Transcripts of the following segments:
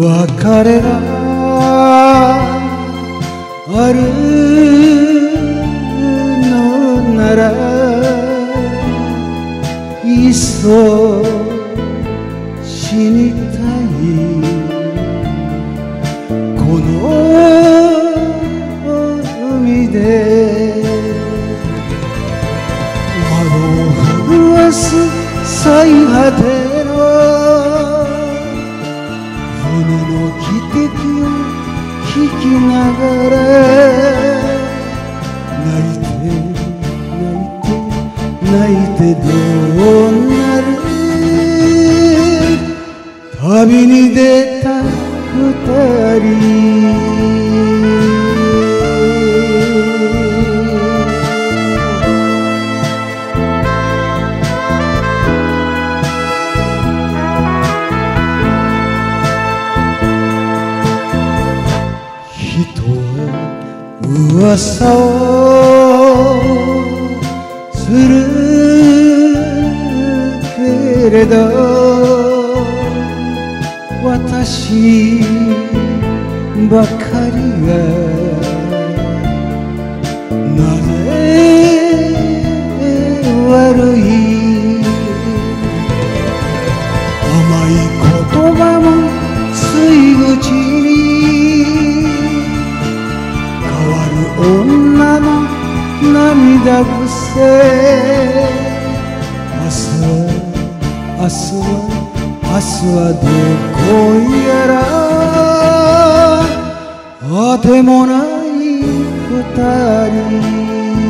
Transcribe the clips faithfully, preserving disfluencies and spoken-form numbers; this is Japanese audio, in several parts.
別れがあるのならいっそ死にたい。この海で窓を震わす最果ての船の汽笛を聞きながら泣いて泣いて泣いてどうなる。旅に出た二人噂をするけれど私ばかりがなぜ悪い。甘い言葉もつい口に女の涙癖。明日は明日は明日はどこやらあてもない二人。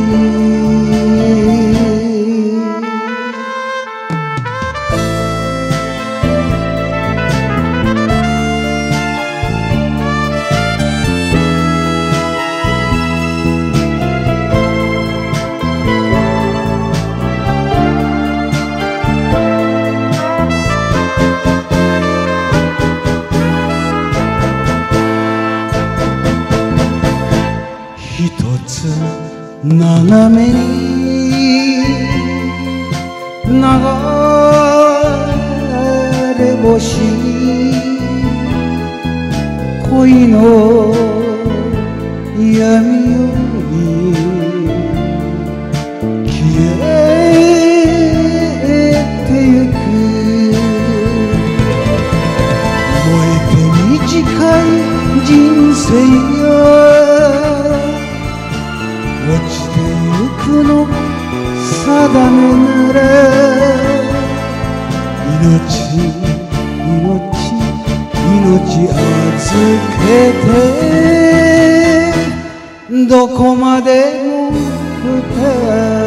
一つ斜めに流れ星恋の闇より消えてゆく。燃えて短い人生よ落ちてゆくの定めなら命命命預けてどこまでも二人